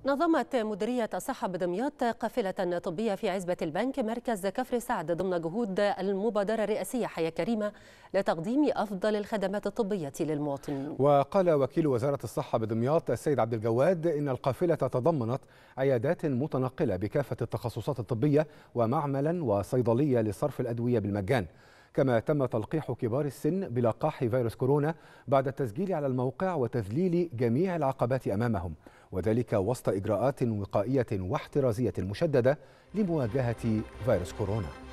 نظمت مديرية الصحة بدمياط قافلة طبية في عزبة البنك مركز كفر سعد ضمن جهود المبادرة الرئاسية حياة كريمة لتقديم أفضل الخدمات الطبية للمواطنين. وقال وكيل وزارة الصحة بدمياط السيد عبد الجواد إن القافلة تضمنت عيادات متنقلة بكافة التخصصات الطبية ومعملا وصيدلية لصرف الأدوية بالمجان، كما تم تلقيح كبار السن بلقاح فيروس كورونا بعد التسجيل على الموقع وتذليل جميع العقبات أمامهم، وذلك وسط إجراءات وقائية واحترازية مشددة لمواجهة فيروس كورونا.